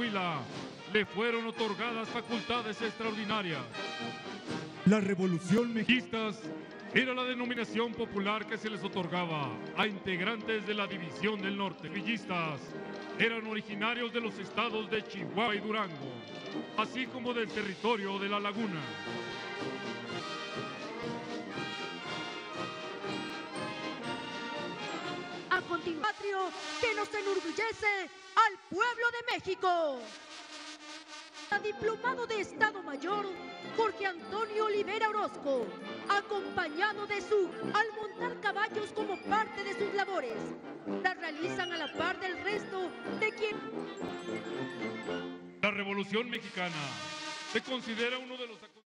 Coahuila le fueron otorgadas facultades extraordinarias. La Revolución Mexicana Villistas era la denominación popular que se les otorgaba a integrantes de la División del Norte. Villistas eran originarios de los estados de Chihuahua y Durango, así como del territorio de La Laguna. A continuación, que nos enorgullece al pueblo de México. Diplomado de Estado Mayor, Jorge Antonio Olivera Orozco, acompañado de al montar caballos como parte de sus labores, las realizan a la par del resto de quien. La Revolución Mexicana se considera uno de los